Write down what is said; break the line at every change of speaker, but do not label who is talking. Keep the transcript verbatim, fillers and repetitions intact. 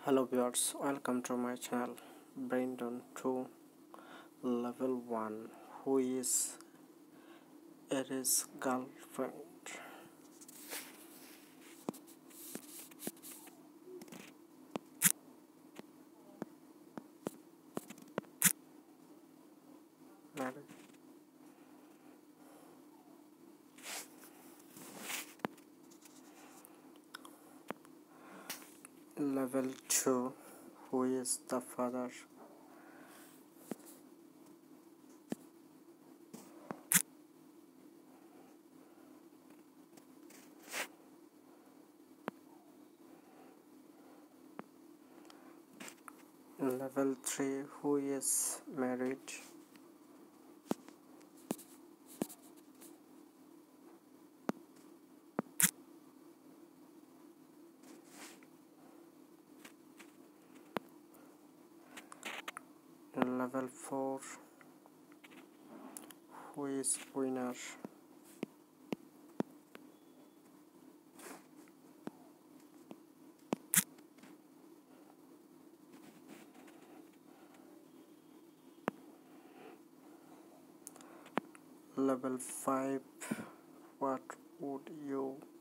Hello viewers, welcome to my channel Braindom two Level one. Who is Aries' girlfriend? Married. Level two. Who is the father? Level three. Who is married? Level four. Who is winner? Level five. What would you